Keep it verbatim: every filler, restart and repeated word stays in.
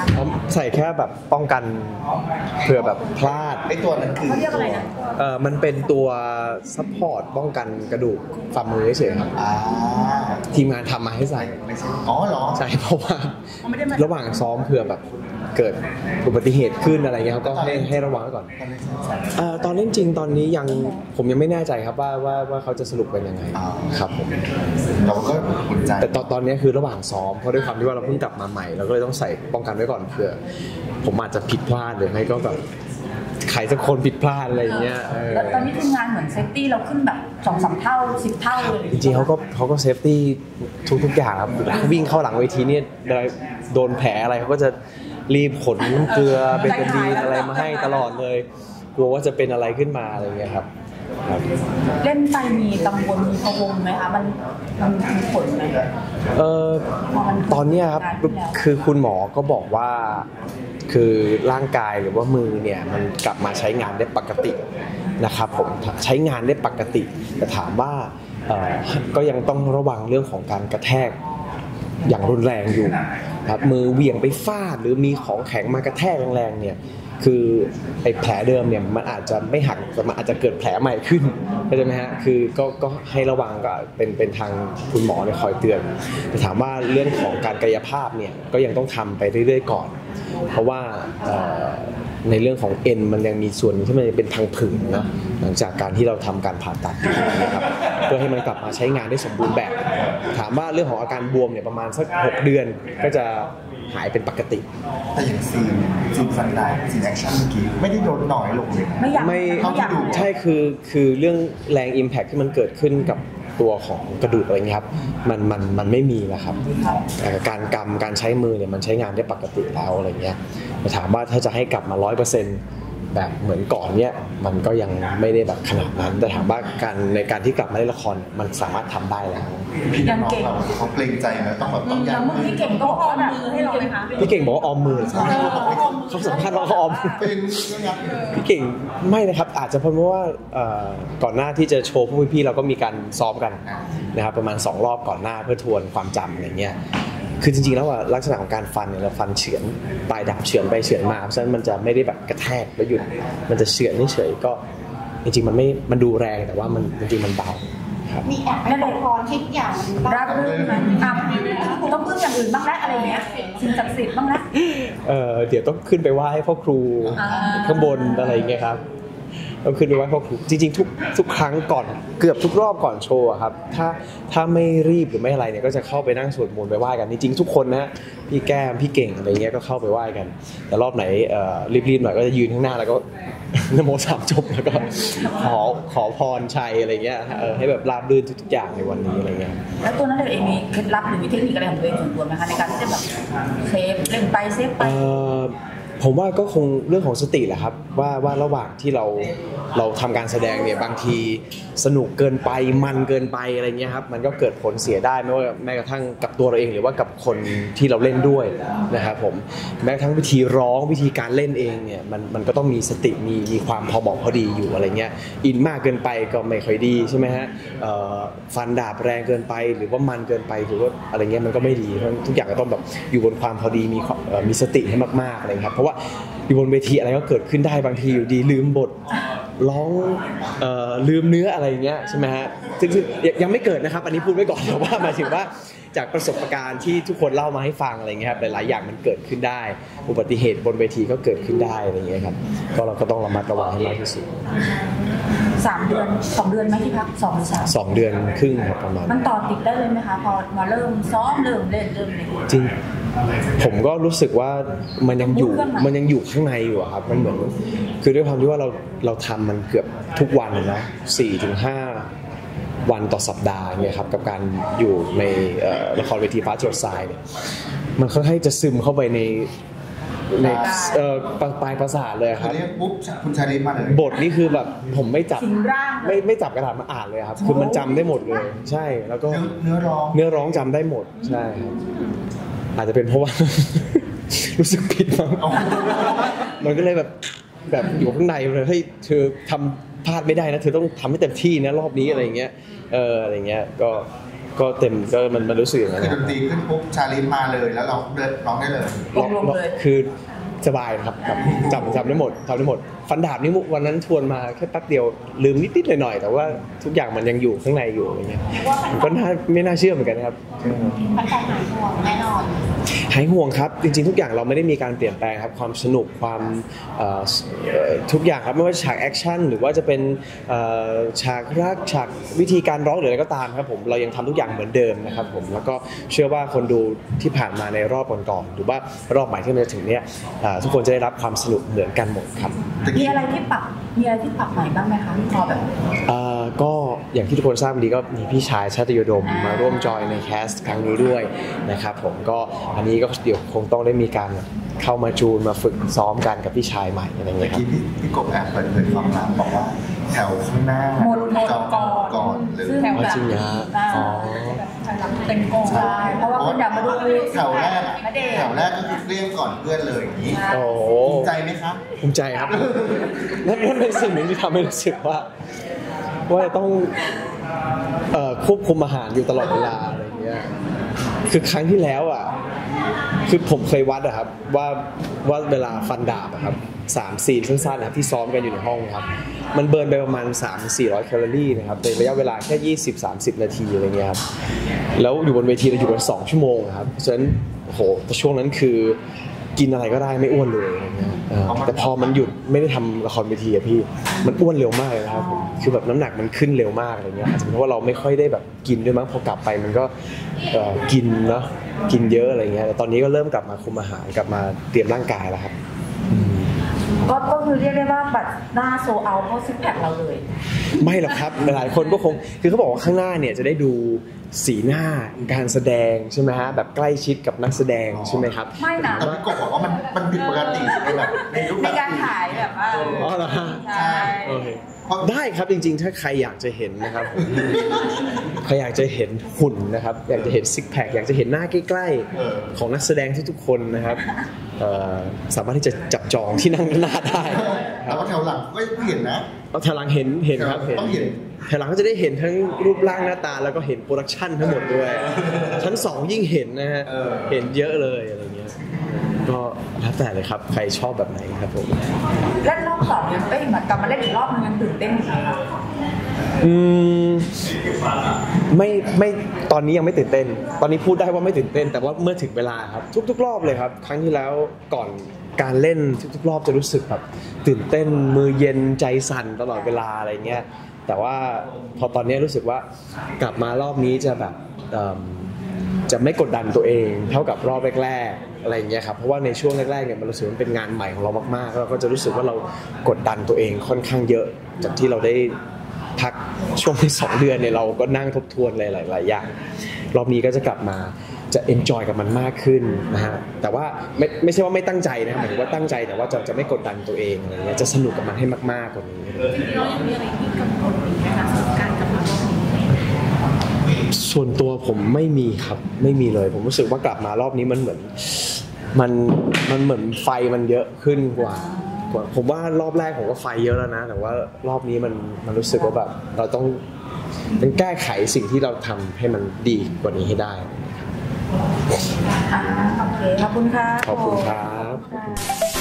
คะใส่แค่แบบป้องกันเผื่อแบบพลาดไอตัวนั้นคือเขาเรียกอะไรนะเออมันเป็นตัวซัพพอร์ตป้องกันกระดูกฝ่ามือเฉยๆครับทีมงานทำมาให้ใส่ไม่ใช่อ๋อเหรอใช่เพราะว่าระหว่างซ้อมเผื่อแบบเกิดอุบัติเหตุขึ้นอะไรเงี้ยเขาก็ให้ให้ระวังไว้ก่อนตอนเล่นจริงตอนนี้ยังผมยังไม่แน่ใจครับว่าว่าว่าเขาจะสรุปเป็นยังไงครับผมเราก็อุ่นใจแต่ตอนตอนนี้คือระหว่างซ้อมเพราะด้วยความที่ว่าเราเพิ่งกลับมาใหม่เราก็เลยต้องใส่ป้องกันไว้ก่อนเผื่อผมอาจจะผิดพลาดหรือไม่ก็แบบใครสักคนผิดพลาดอะไรเงี้ยแล้วตอนนี้ทีมงานเหมือนเซฟตี้เราขึ้นแบบสองสามเท่าสิบเท่าเลยจริงๆเขาก็เขาก็เซฟตี้ทุกทุกอย่างครับวิ่งเข้าหลังเวทีเนี่ยโดนแผลอะไรเขาก็จะรีบขนน้ำเกลือเบตาดีนอะไรมาให้ตลอดเลยกลัวว่าจะเป็นอะไรขึ้นมาอะไรเงี้ยครับเล่นไปมีกังวลมีกังวลไหมคะมันมันมีผลไหมเออตอนนี้ครับคือคุณหมอก็บอกว่าคือร่างกายหรือว่ามือเนี่ยมันกลับมาใช้งานได้ปกตินะครับผมใช้งานได้ปกติแต่ถามว่าก็ยังต้องระวังเรื่องของการกระแทกอย่างรุนแรงอยู่ครับมือเหวี่ยงไปฟาดหรือมีของแข็งมากระแทกแรงๆเนี่ยคือไอ้แผลเดิมเนี่ยมันอาจจะไม่หักแต่มันอาจจะเกิดแผลใหม่ขึ้นเข้าใจไหมฮะคือก็ก็ให้ระวังก็เป็นเป็นทางคุณหมอเนี่ยคอยเตือนแต่ถามว่าเรื่องของการกายภาพเนี่ยก็ยังต้องทำไปเรื่อยๆก่อนเพราะว่าในเรื่องของเอ็นมันยังมีส่วนที่มันเป็นทางผึ่งนะหลังจากการที่เราทำการผ่าตัดนะครับเพื่อให้มันกลับมาใช้งานได้สมบูรณ์แบบถามว่าเรื่องของอาการบวมเนี่ยประมาณสักหกเดือนก็จะหายเป็นปกติแต่อย่างซีนซีนฟันได้ซีนแอคชั่นเมื่อกี้ไม่ได้โดนหน่อยลงเลยไม่อยากไม่ใช่คือคือเรื่องแรง impact ที่มันเกิดขึ้นกับตัวของกระดูกอะไรเงี้ยครับมันมันมันไม่มีแล้วครับการกำการใช้มือเนี่ยมันใช้งานได้ปกติแล้วอะไรเงี้ยแต่ถามว่าถ้าจะให้กลับมา ร้อยเปอร์เซ็นต์ แบบเหมือนก่อนเนี้ยมันก็ยังไม่ได้แบบขนาดนั้นแต่ถามว่าการในการที่กลับมาเล่นละครมันสามารถทำได้แล้วพี่น้องเราเขาเกรงใจนะต้องแบบต้องยันพี่เก่งก็บอกว่ามือให้เราไหมคะพี่เก่งบอกว่าออมมือเขาสัมภาษณ์ว่าเขาออมพี่เก่งไม่นะครับอาจจะเพราะว่าก่อนหน้าที่จะโชว์พวกพี่เราก็มีการซ้อมกันนะครับประมาณสองรอบก่อนหน้าเพื่อทวนความจำอะไรเงี้ยคือจริงๆแล้วลักษณะของการฟันเนี่ยเราฟันเฉือนปลายดาบเฉือนไปเฉือนมาเพราะฉะนั้นมันจะไม่ได้แบบกระแทกแล้วหยุดมันจะเฉือนเฉยๆก็จริงๆมันไม่มันดูแรงแต่ว่ามันจริงๆมันเบามีแอบไปขอพรที่อย่างราบรื่นไหมต้องพึ่งอย่างอื่นบ้างแล้วอะไรเงี้ยสิ่งศักดิ์สิทธิ์บ้างแล้วเออเดี๋ยวต้องขึ้นไปไหว้พ่อครูข้างบนอะไรเงี้ยครับต้องขึ้นไปไหว้พ่อครูจริงๆทุกทุกครั้งก่อนเกือบทุกรอบก่อนโชว์ครับถ้าถ้าไม่รีบหรือไม่อะไรเนี่ยก็จะเข้าไปนั่งสวดมนต์ไปไหว้กันจริงๆทุกคนนะพี่แก้มพี่เก่งอะไรเงี้ยก็เข้าไปไหว้กันแต่รอบไหนรีบๆหน่อยก็จะยืนข้างหน้าแล้วก็นโมสามจบแล้วก็ขอขอพรชัยอะไรเงี้ยให้แบบราบรื่นทุกๆอย่างในวันนี้อะไรเงี้ยแล้วตัวนั้นเองมีเคล็ดลับหรือมีเทคนิคอะไรของตัวเองส่วนตัวไหมคะในการที่จะแบบเซฟเล่นไปเซฟไปผมว่าก็คงเรื่องของสติแหละครับว่าว่าระหว่างที่เราเราทำการแสดงเนี่ยบางทีสนุกเกินไปมันเกินไปอะไรเงี้ยครับมันก็เกิดผลเสียได้ไม่ว่าแม้กระทั่งกับตัวเราเองหรือว่ากับคนที่เราเล่นด้วยนะครับผมแม้กระทั่งวิธีร้องวิธีการเล่นเองเนี่ยมันมันก็ต้องมีสติมีมีความพอเหมาะพอดีอยู่อะไรเงี้ยอินมากเกินไปก็ไม่ค่อยดีใช่ไหมฮะฟันดาบแรงเกินไปหรือว่ามันเกินไปหรือว่าอะไรเงี้ยมันก็ไม่ดีเพราะทุกอย่างก็ต้องแบบอยู่บนความพอดีมีมีสติให้มากๆอะไรครับเพราะว่าอยู่บนเวทีอะไรก็เกิดขึ้นได้บางทีอยู่ดีลืมบทร้องเอ่อลืมเนื้ออะไรเงี้ยใช่ไหมฮะซึ่งยังไม่เกิดนะครับอันนี้พูดไว้ก่อนแต่ว่าหมายถึงว่าจากประสบการณ์ที่ทุกคนเล่ามาให้ฟังอะไรเงี้ยครับหลายๆอย่างมันเกิดขึ้นได้อุบัติเหตุบนเวทีก็เกิดขึ้นได้อะไรเงี้ยครับก็เราก็ต้องระมัดระวังให้มากที่สุดสามเดือนสองเดือนไหมที่พักสองหรือสามสองเดือนครึ่งครับประมาณมันต่อติดได้เลยไหมคะพอมาเริ่มซ้อมเริ่มเล่นเริ่มเล่นจริงผมก็รู้สึกว่ามันยังอยู่มันยังอยู่ข้างในอยู่ครับมันเหมือนคือด้วยความที่ว่าเราเราทำมันเกือบทุกวันนะสี่ถึงห้าวันต่อสัปดาห์เนี่ยครับกับการอยู่ในละครเวทีฟ้าจรดทรายเนี่ยมันค่อนข้างจะซึมเข้าไปในในปลายประสาทเลยครับปุ๊บคุณชาลีมาเลยบทนี่คือแบบผมไม่จับไม่ไม่จับกระดาษมาอ่านเลยครับคือมันจำได้หมดเลยใช่แล้วก็เนื้อร้องเนื้อร้องจำได้หมดใช่ครับอาจจะเป็นเพราะว่ารู้สึกผิดมั้งมันก็เลยแบบแบบอยู่ข้างในเลยเฮ้ยเธอทำพลาดไม่ได้นะเธอต้องทำให้เต็มที่นะรอบนี้อะไรเงี้ยเอออะไรเงี้ยก็ก็เต็มก็มันมันรู้สึกอย่างนั้นคือนะดนตรีขึ้นปุ๊บชาลิฟมาเลยแล้วเราเดินร้องได้เลยลงลงเลยคือสบายครับครับจำจำได้หมดจำได้หมดฟันดาบนี่วันนั้นทวนมาแค่แป๊บเดียวลืมนิดๆหน่อยๆแต่ว่าทุกอย่างมันยังอยู่ข้างในอยู่อะไรเงี้ยมันก็น่าไม่น่าเชื่อเหมือนกันนะครับมันใจหายห่วงแน่นอนหายห่วงครับจริงๆทุกอย่างเราไม่ได้มีการเปลี่ยนแปลงครับความสนุกความเอ่อเอ่อทุกอย่างครับไม่ว่าฉากแอคชั่นหรือว่าจะเป็นเอ่อฉากรักฉากวิธีการร้องหรืออะไรก็ตามครับผมเรายังทำทุกอย่างเหมือนเดิมนะครับผมแล้วก็เชื่อว่าคนดูที่ผ่านมาในรอบก่อนๆหรือว่ารอบใหม่ที่มันจะถึงเนี้ยเอ่อทุกคนจะได้รับความสนุกเหมือนกันหมดครับมีอะไรที่ปรับมีอะไรที่ปรับใหม่บ้างไหมคะพอแบบเอ่อก็อย่างที่ทุกคนทราบดีก็มีพี่ชายชาติโยดมมาร่วมจอยในแคสต์ครั้งนี้ด้วยนะครับผมก็อันนี้ก็เดี๋ยวคงต้องได้มีการเข้ามาจูนมาฝึกซ้อมกันกับพี่ชายใหม่อะไรเงี้เมื่อยครับกี้พี่พี่กบแอบเปิดเผยความลับบอกว่าแถวข้างหน้าหมดหมดจองก่อนก่อนเลยซึ่งอ๋อจริงเหรอฮะอ๋อใช่เต็มกองใช่เพราะว่าคนอยากมาดูแถวแรกอะณเดชน์แถวแรกก็คือเรียกก่อนเพื่อนเลยอย่างนี้โอ้โหภูมิใจไหมครับภูมิใจครับนั่นนั่นเป็นสิ่งหนึ่งที่ทำให้รู้สึกว่าว่าจะต้องเอ่อควบคุมอาหารอยู่ตลอดเวลาอะไรเงี้ยคือครั้งที่แล้วอ่ะคือผมเคยวัดอะครับว่าว่าเวลาฟันดาบอะครับสามซีนสั้นๆนะครับที่ซ้อมกันอยู่ในห้องนะครับมันเบิร์นไปประมาณ สามถึงสี่ร้อย แคลอรี่นะครับในระยะเวลาแค่ ยี่สิบถึงสามสิบ นาทีอะไรเงี้ยครับแล้วอยู่บนเวทีเราอยู่กันสองชั่วโมงครับเพราะฉะนั้นโอ้โหแต่ช่วงนั้นคือกินอะไรก็ได้ไม่อ้วนเลยอะไรเงี้ยเออแต่พอมันหยุดไม่ได้ทำละครเวทีอะพี่มันอ้วนเร็วมากเลยนะครับผมคือแบบน้ำหนักมันขึ้นเร็วมากอะไรเงี้ยอาจจะเป็นเพราะว่าเราไม่ค่อยได้แบบกินด้วยมั้งพอกลับไปมันก็เอ่อกินเนาะกินเยอะอะไรเงี้ยแต่ตอนนี้ก็เริ่มกลับมาคุมอาหารกลับมาเตรียมร่างกายแล้วครับก็ก็คือเรียกได้ว่าบัตรหน้าโซเอาเพราะซิกแพคเราเลยไม่หรอกครับหลายคนก็คงคือเขาบอกว่าข้างหน้าเนี่ยจะได้ดูสีหน้าการแสดงใช่ไหมฮะแบบใกล้ชิดกับนักแสดงใช่ไหมครับไม่นะแต่พี่กบบอกว่ามันมันผิดปกติในแบบในรูปในแบบการถ่ายแบบว่าอ๋อเหรอฮะใช่โอเคได้ครับจริงๆถ้าใครอยากจะเห็นนะครับผมใครอยากจะเห็นหุ่นนะครับอยากจะเห็นซิกแพคอยากจะเห็นหน้าใกล้ๆของนักแสดงทุกๆคนนะครับเอ่อสามารถที่จะจับจองที่นั่งหน้าได้คแต่รับว่าแถวหลังก็เห็นนะเอาแถวหลังเห็นเห็นครับเห็นต้องเห็นแถวหลังก็จะได้เห็นทั้งรูปร่างหน้าตาแล้วก็เห็นโปรดักชันทั้งหมดด้วยชั้นสองยิ่งเห็นนะฮะเออเห็นเยอะเลยอะไรเงี้ยก็แล้วแต่เลยครับใครชอบแบบไหนครับผมเล่นรอบสองยังเอ้ยเหมือนกลับมาเล่นอีกรอบมันยังตื่นเต้นอยู่ไหมคะอืมไม่ไม่ตอนนี้ยังไม่ตื่นเต้น ตอนนี้พูดได้ว่าไม่ตื่นเต้น แต่ว่าเมื่อถึงเวลาครับทุกๆรอบเลยครับครั้งที่แล้วก่อนการเล่นทุกๆรอบจะรู้สึกแบบตื่นเต้นมือเย็นใจสั่นตลอดเวลาอะไรเงี้ยแต่ว่าพอตอนนี้รู้สึกว่ากลับมารอบนี้จะแบบเอิ่มจะไม่กดดันตัวเองเท่ากับรอบแรกๆอะไรเงี้ยครับเพราะว่าในช่วงแรกๆเนี่ยมันรู้สึกว่าเป็นงานใหม่ของเรามากๆแล้วเราก็จะรู้สึกว่าเรากดดันตัวเองค่อนข้างเยอะจากที่เราได้พักช่วงที่สองเดือนเนี่ยเราก็นั่งทบทวนหลายๆอย่างรอบนี้ก็จะกลับมาจะ enjoy กับมันมากขึ้นนะฮะแต่ว่าไม่ไม่ใช่ว่าไม่ตั้งใจนะหมายถึงว่าตั้งใจแต่ว่าจะจะไม่กดดันตัวเองอะไรเงี้ยจะสนุกกับมันให้มากๆกว่านี้ส่วนตัวผมไม่มีครับไม่มีเลยผมรู้สึกว่ากลับมารอบนี้มันเหมือนมันมันเหมือนไฟมันเยอะขึ้นกว่ากว่าผมว่ารอบแรกผมก็ไฟเยอะแล้วนะแต่ว่ารอบนี้มันมันรู้สึกว่าแบบเราต้องเป็นแก้ไขสิ่งที่เราทำให้มันดีกว่านี้ให้ได้อ่าโอเคขอบคุณค่ะขอบคุณครับ